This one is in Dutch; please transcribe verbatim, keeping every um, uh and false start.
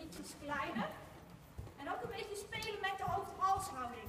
ietsjes kleiner. En ook een beetje spelen met de hoofd-halshouding.